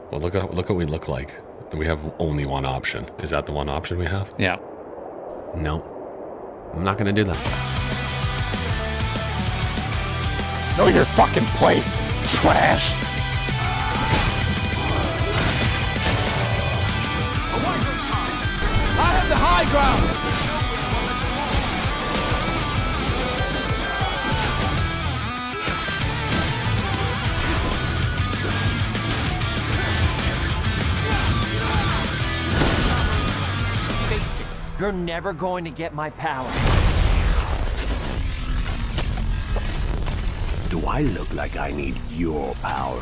Well, look what we look like. We have only one option. Is that the one option we have? Yeah. No. I'm not gonna do that. Know your fucking place, trash! I have the high ground! Face it, you're never going to get my power. Do I look like I need your power?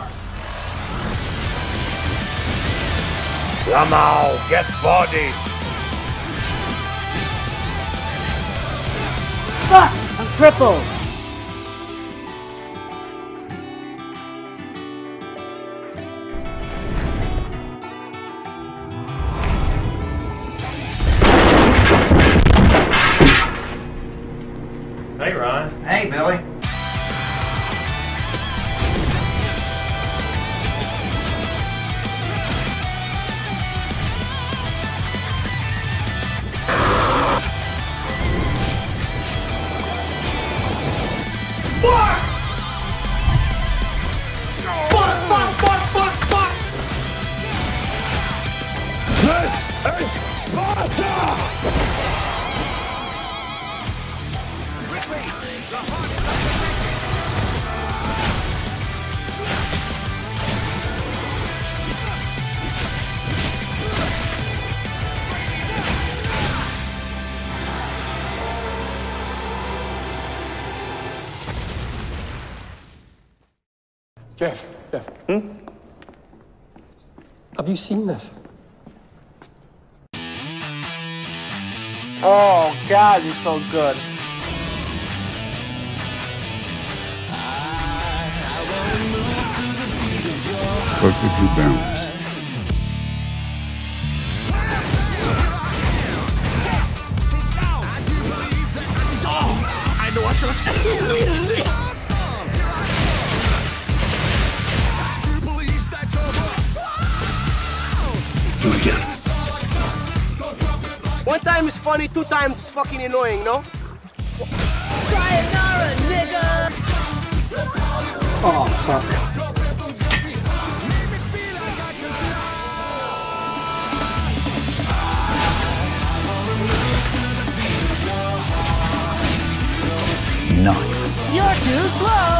Come on, get bodied! Fuck! I'm crippled! Hey, Ron. Hey, Billy. This is Sparta! Jeff. Have you seen this? Oh, God, you're so good. Perfectly balanced. I know I should have... Do it again. One time is funny, two times is fucking annoying, no? Sayonara, nigga! Oh, fuck. You're too slow!